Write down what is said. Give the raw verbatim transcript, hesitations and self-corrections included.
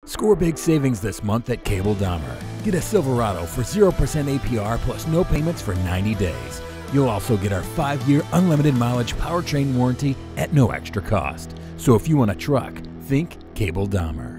Score big savings this month at Cable Dahmer. Get a Silverado for zero percent A P R plus no payments for ninety days. You'll also get our five year unlimited mileage powertrain warranty at no extra cost. So if you want a truck, think Cable Dahmer.